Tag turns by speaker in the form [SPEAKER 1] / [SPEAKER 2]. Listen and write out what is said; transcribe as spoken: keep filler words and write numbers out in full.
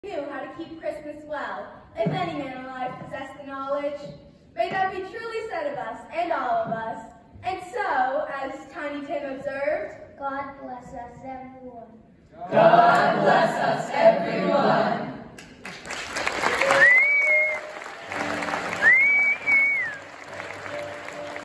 [SPEAKER 1] knew how to keep Christmas well, if any man alive possessed the knowledge. May that be truly said of us and all of us. And so, as Tiny Tim observed,
[SPEAKER 2] God bless us, everyone.
[SPEAKER 3] God bless us, everyone.